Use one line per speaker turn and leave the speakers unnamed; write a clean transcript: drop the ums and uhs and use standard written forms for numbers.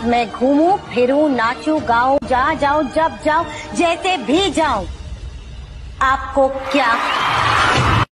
मैं घूमूं फिरूं नाचूं गाऊं जहाँ जाऊं जब जाऊं जैसे भी जाऊं, आपको क्या